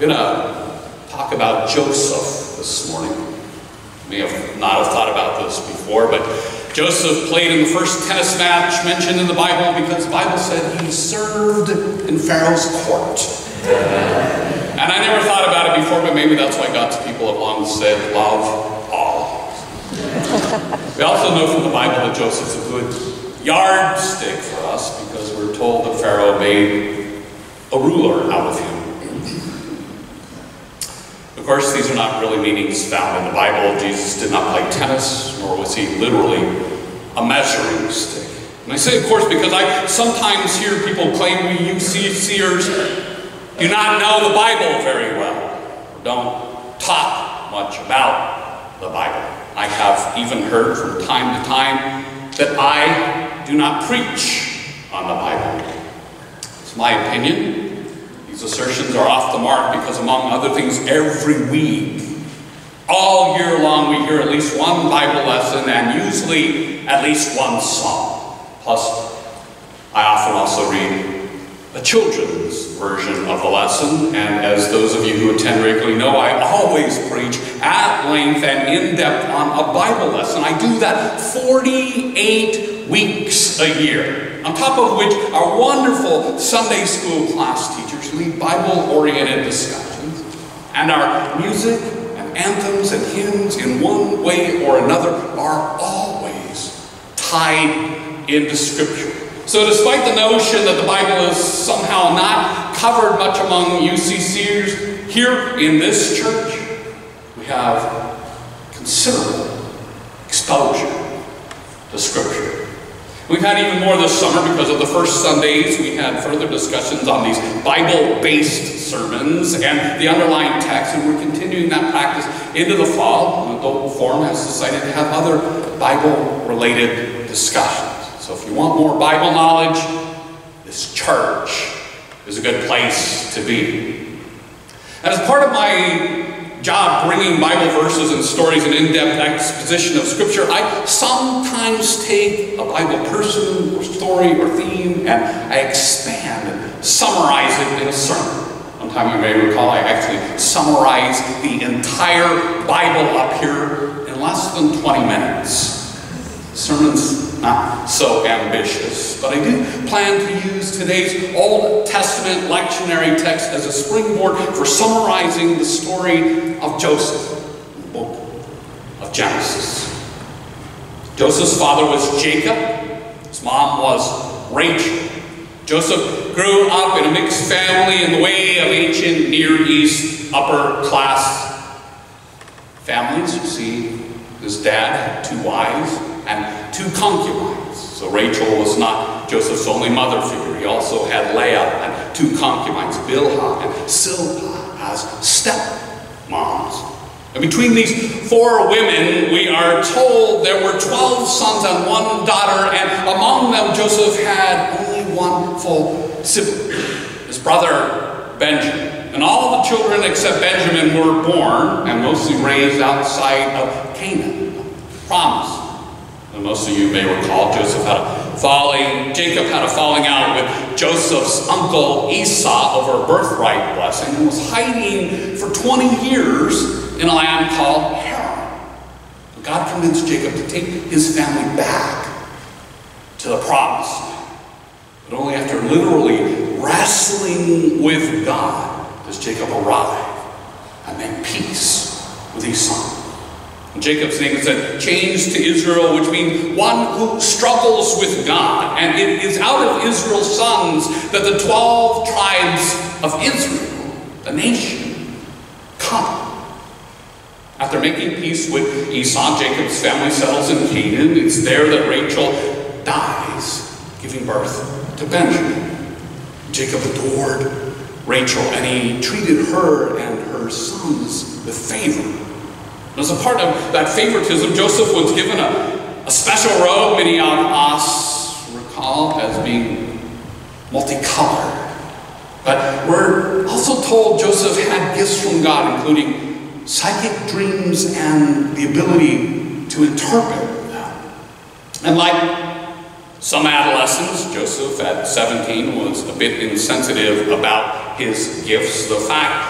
I'm going to talk about Joseph this morning. You may have not have thought about this before, but Joseph played in the first tennis match mentioned in the Bible because the Bible said he served in Pharaoh's court. And I never thought about it before, but maybe that's why God's people have long said, love all. We also know from the Bible that Joseph's a good yardstick for us because we're told that Pharaoh made a ruler out of him. Of course, these are not really meanings found in the Bible. Jesus did not play tennis, nor was he literally a measuring stick. And I say, of course, because I sometimes hear people claim we UCCers do not know the Bible very well, or don't talk much about the Bible. I have even heard from time to time that I do not preach on the Bible. It's my opinion. These assertions are off the mark because, among other things, every week, all year long, we hear at least one Bible lesson and usually at least one song. Plus, I often also read a children's version of the lesson, and as those of you who attend regularly know, I always preach at length and in depth on a Bible lesson. I do that 48 weeks a year. On top of which, our wonderful Sunday school class teachers lead Bible-oriented discussions, and our music and anthems and hymns in one way or another are always tied into Scripture. So despite the notion that the Bible is somehow not covered much among UCCers, here in this church, we have considerable exposure to Scripture. We've had even more this summer because of the first Sundays. We had further discussions on these Bible-based sermons and the underlying text, and we're continuing that practice into the fall. An adult forum has decided to have other Bible-related discussions. So if you want more Bible knowledge, this church is a good place to be. And as part of my job bringing Bible verses and stories and in-depth exposition of Scripture, I sometimes take a Bible person or story or theme and I expand and summarize it in a sermon. One time you may recall I actually summarized the entire Bible up here in less than 20 minutes. The sermon's not so ambitious, but I do plan to use today's Old Testament lectionary text as a springboard for summarizing the story of Joseph in the book of Genesis. Joseph's father was Jacob. His mom was Rachel. Joseph grew up in a mixed family in the way of ancient Near East upper class families. You see, his dad had 2 wives and 2 concubines. So Rachel was not Joseph's only mother figure. He also had Leah and 2 concubines, Bilhah and Silpah, as stepmoms. And between these 4 women, we are told there were 12 sons and 1 daughter, and among them Joseph had only 1 full sibling, his brother Benjamin. And all the children except Benjamin were born and mostly raised outside of Canaan, the promise. And most of you may recall Jacob had a falling out with Joseph's uncle Esau over a birthright blessing and was hiding for 20 years in a land called Haran. But God convinced Jacob to take his family back to the promised land. But only after literally wrestling with God does Jacob arrive and make peace with Esau. Jacob's name is then changed to Israel, which means one who struggles with God. And it is out of Israel's sons that the 12 tribes of Israel, the nation, come. After making peace with Esau, Jacob's family settles in Canaan. It's there that Rachel dies, giving birth to Benjamin. Jacob adored Rachel, and he treated her and her sons with favor. As a part of that favoritism, Joseph was given a special robe, many of us recall as being multicolored. But we're also told Joseph had gifts from God, including psychic dreams and the ability to interpret them. And like some adolescents, Joseph at 17 was a bit insensitive about his gifts. The fact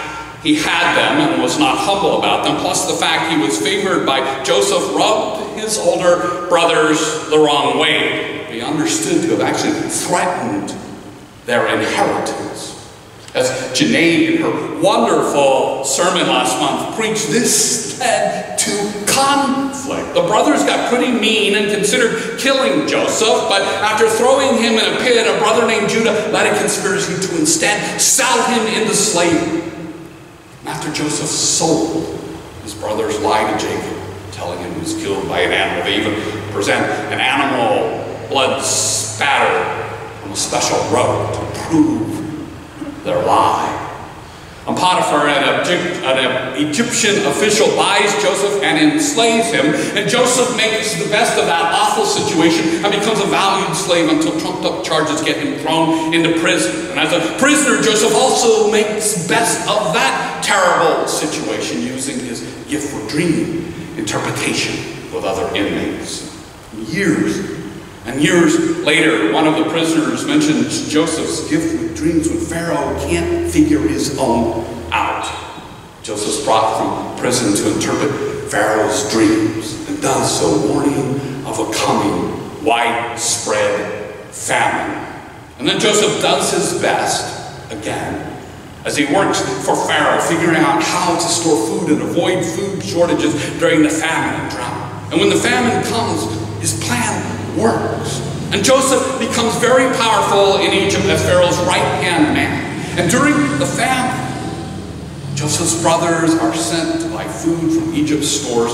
he had them and was not humble about them, plus the fact he was favored by Joseph, rubbed his older brothers the wrong way. He understood to have actually threatened their inheritance. As Janae, in her wonderful sermon last month, preached, this led to conflict. The brothers got pretty mean and considered killing Joseph, but after throwing him in a pit, a brother named Judah led a conspiracy to instead sell him into slavery. And after Joseph sold, his brothers lied to Jacob, telling him he was killed by an animal. They even present an animal blood spatter on a special robe to prove their lie. And Potiphar, an Egyptian official, buys Joseph and enslaves him. And Joseph makes the best of that awful situation and becomes a valued slave until trumped-up charges get him thrown into prison. And as a prisoner, Joseph also makes best of that terrible situation, using his gift for dream interpretation with other inmates. Years and years later, one of the prisoners mentions Joseph's gift with dreams when Pharaoh can't figure his own out. Joseph's brought from prison to interpret Pharaoh's dreams, and does so warning of a coming widespread famine. And then Joseph does his best again as he works for Pharaoh, figuring out how to store food and avoid food shortages during the famine and drought. And when the famine comes, his plan works. And Joseph becomes very powerful in Egypt as Pharaoh's right-hand man. And during the famine, Joseph's brothers are sent to buy food from Egypt's stores,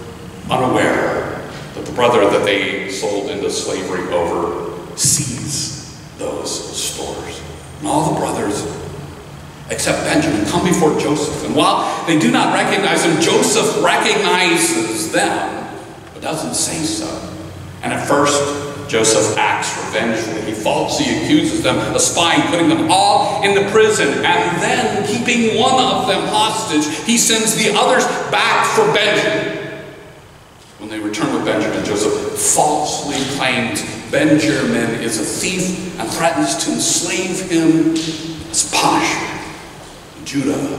unaware that the brother that they sold into slavery over sees those stores. And all the brothers, except Benjamin, come before Joseph. And while they do not recognize him, Joseph recognizes them, but doesn't say so. And at first, Joseph acts revengefully. He falsely accuses them of spying, putting them all into prison, and then, keeping one of them hostage, he sends the others back for Benjamin. When they return with Benjamin, Joseph falsely claims Benjamin is a thief and threatens to enslave him as punishment. Judah,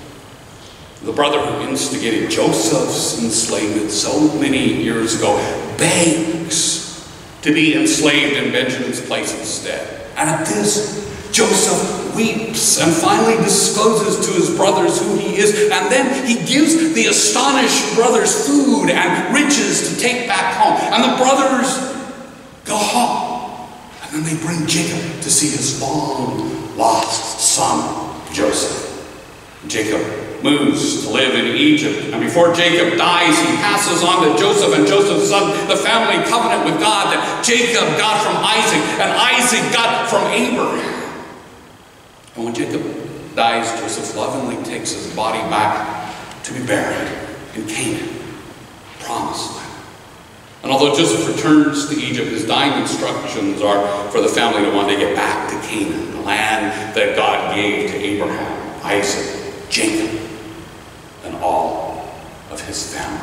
the brother who instigated Joseph's enslavement so many years ago, begs to be enslaved in Benjamin's place instead. And at this, Joseph weeps and finally discloses to his brothers who he is. And then he gives the astonished brothers food and riches to take back home. And the brothers go home. And then they bring Jacob to see his long-lost son, Joseph. Jacob moves to live in Egypt, and before Jacob dies, he passes on to Joseph and Joseph's son the family covenant with God that Jacob got from Isaac and Isaac got from Abraham. And when Jacob dies, Joseph lovingly takes his body back to be buried in Canaan, promised land. And although Joseph returns to Egypt, his dying instructions are for the family to one day get back to Canaan, the land that God gave to Abraham, Isaac, Jacob, and all of his family.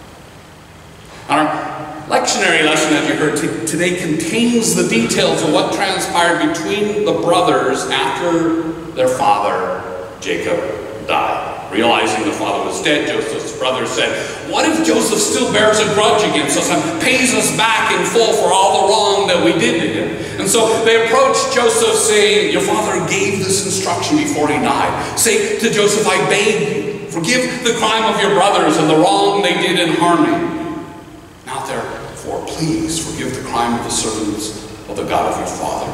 Our lectionary lesson, as you heard today, contains the details of what transpired between the brothers after their father, Jacob, died. Realizing the father was dead, Joseph's brothers said, "What if Joseph still bears a grudge against us and pays us back in full for all the wrong that we did to him?" And so they approached Joseph saying, "Your father gave this instruction before he died. Say to Joseph, I beg you, forgive the crime of your brothers and the wrong they did in harming you. Now therefore, please forgive the crime of the servants of the God of your father."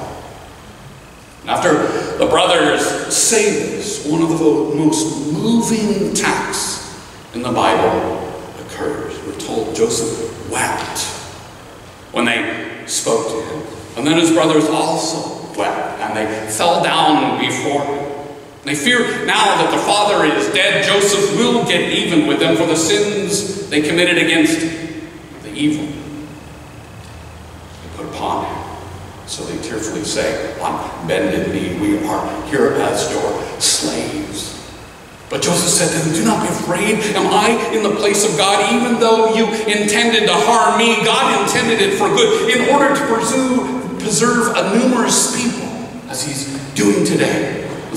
And after the brothers say this, one of the most moving texts in the Bible occurs. We're told Joseph wept when they spoke to him. And then his brothers also wept, and they fell down before him. They fear now that the father is dead, Joseph will get even with them for the sins they committed against him, the evil they put upon him. So they tearfully say, "On bended knee, we are here as your slaves." But Joseph said to them, "Do not be afraid. Am I in the place of God? Even though you intended to harm me, God intended it for good, in order to preserve a numerous people, as he's doing today." And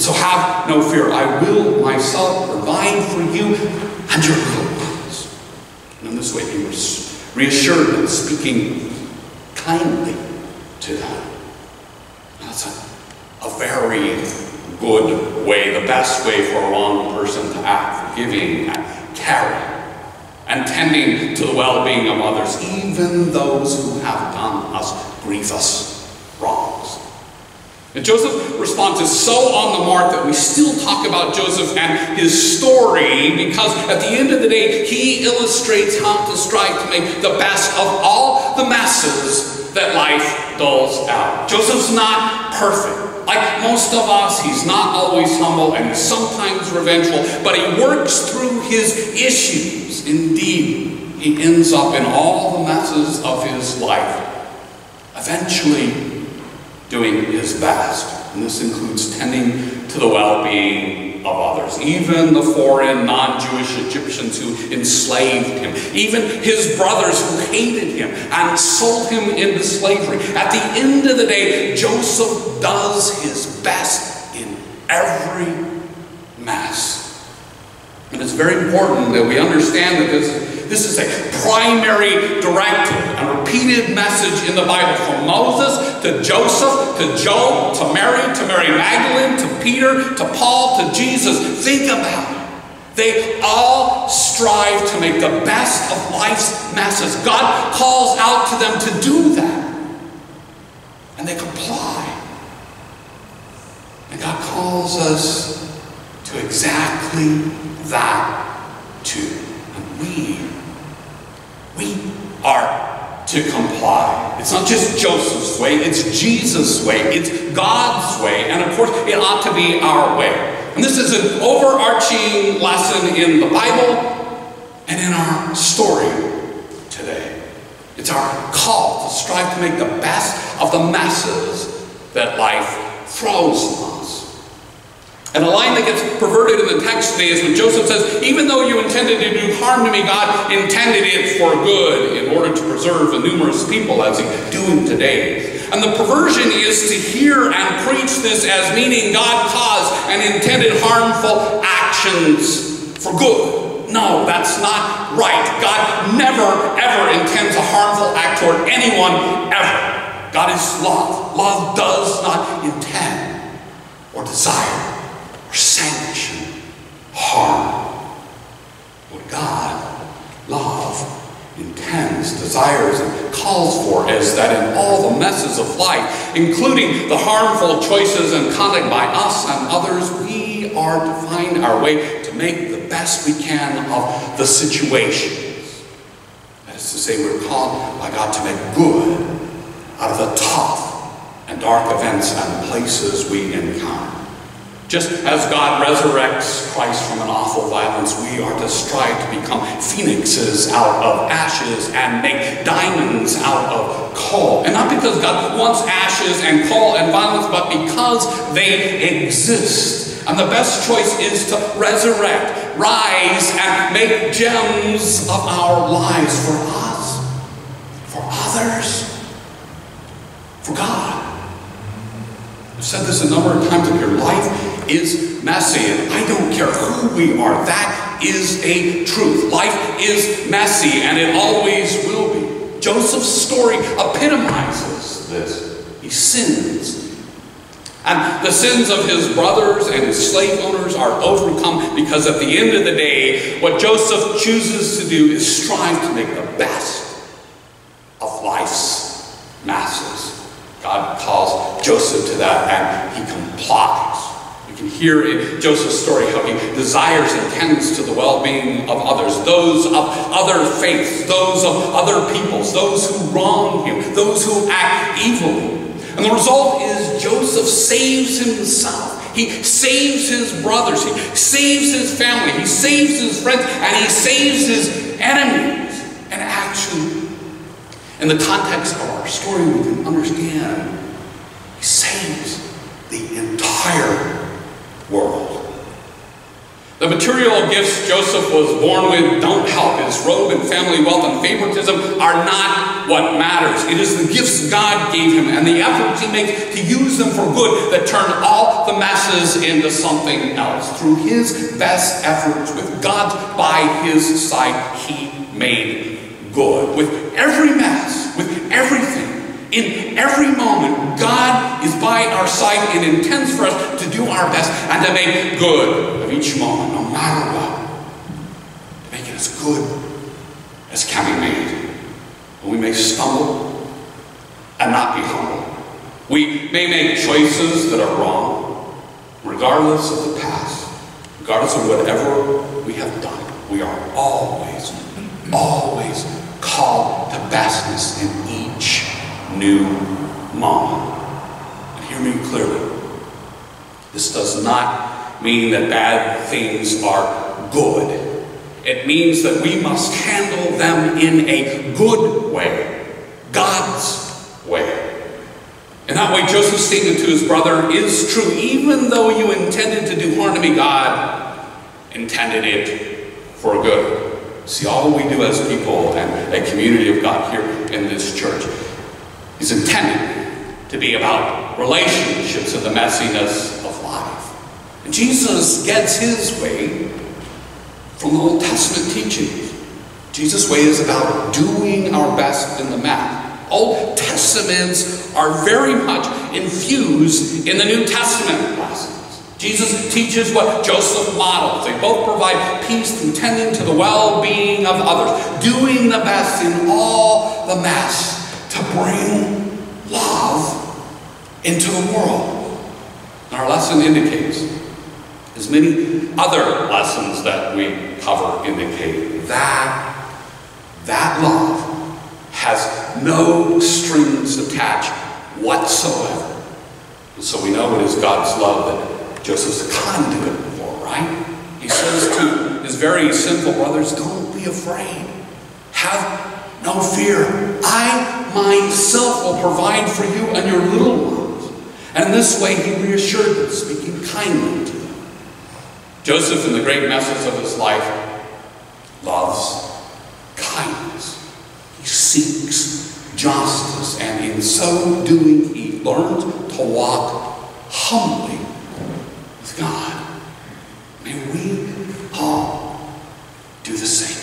And so have no fear. I will myself provide for you and your little ones. And in this way he was reassured and speaking kindly to them. And that's a very good way, the best way for a wrong person to act, forgiving and caring and tending to the well-being of others, even those who have done us grievous wrongs. And Joseph's response is so on the mark that we still talk about Joseph and his story, because at the end of the day, he illustrates how to strive to make the best of all the messes that life doles out. Joseph's not perfect. Like most of us, he's not always humble and he's sometimes revengeful, but he works through his issues. Indeed, he ends up in all the messes of his life, eventually doing his best. And this includes tending to the well-being of others, even the foreign, non-Jewish Egyptians who enslaved him, even his brothers who hated him and sold him into slavery. At the end of the day, Joseph does his best in every mess. And it's very important that we understand that this is a primary directive and repeated message in the Bible, from Moses to Joseph to Job to Mary Magdalene to Peter to Paul to Jesus. Think about it. They all strive to make the best of life's messes. God calls out to them to do that. And they comply. And God calls us to exactly that too. And we are to comply. It's not just Joseph's way, it's Jesus' way, it's God's way, and of course it ought to be our way. And this is an overarching lesson in the Bible and in our story today. It's our call to strive to make the best of the messes that life throws us. And a line that gets perverted in the text today is when Joseph says, even though you intended to do harm to me, God intended it for good in order to preserve a numerous people, as he's doing today. And the perversion is to hear and preach this as meaning God caused and intended harmful actions for good. No, that's not right. God never, ever intends a harmful act toward anyone, ever. God is love. Love does not intend or desire or sanction harm. What God, love, intends, desires, and calls for is that in all the messes of life, including the harmful choices and conduct by us and others, we are to find our way to make the best we can of the situations. That is to say, we're called by God to make good out of the tough and dark events and places we encounter. Just as God resurrects Christ from an awful violence, we are to strive to become phoenixes out of ashes and make diamonds out of coal. And not because God wants ashes and coal and violence, but because they exist. And the best choice is to resurrect, rise, and make gems of our lives for us, for others, for God. I've said this a number of times up here. Life is messy, and I don't care who we are. That is a truth. Life is messy, and it always will be. Joseph's story epitomizes this. He sins. And the sins of his brothers and his slave owners are overcome because at the end of the day, what Joseph chooses to do is strive to make the best of life's masses. God calls Joseph to that, and he complies. You can hear in Joseph's story how he desires and tends to the well-being of others, those of other faiths, those of other peoples, those who wrong him, those who act evilly. And the result is Joseph saves himself. He saves his brothers. He saves his family. He saves his friends. And he saves his enemies. And actually, in the context of our story, we can understand he saves the entire world. The material gifts Joseph was born with don't help. His robe and family wealth and favoritism are not what matters. It is the gifts God gave him and the efforts he makes to use them for good that turn all the messes into something else. Through his best efforts, with God by his side, he made good. With every mess, with everything, in every moment, God is by our side and intends for us to do our best and to make good of each moment, no matter what. To make it as good as can be made. And we may stumble and not be humble. We may make choices that are wrong, regardless of the past, regardless of whatever we have done. We are always called to bestness in each new moment. And hear me clearly. This does not mean that bad things are good. It means that we must handle them in a good way, God's way. And that way Joseph's statement to his brother is true. Even though you intended to do harm to me, God intended it for good. See, all we do as people and a community of God here in this church is intended to be about relationships and the messiness of life. And Jesus gets his way from the Old Testament teachings. Jesus' way is about doing our best in the math. Old Testaments are very much infused in the New Testament lessons. Jesus teaches what Joseph models. They both provide peace through tending to the well-being of others, doing the best in all the mess to bring love into the world. And our lesson indicates, as many other lessons that we cover indicate, that love has no strings attached whatsoever. And so we know it is God's love that Joseph's a conduit for, right? He says to his very sinful brothers, don't be afraid. Have no fear. I myself will provide for you and your little ones. And in this way he reassured them, speaking kindly to them. Joseph, in the great messes of his life, loves kindness. He seeks justice, and in so doing he learns to walk humbly with God. May we all do the same.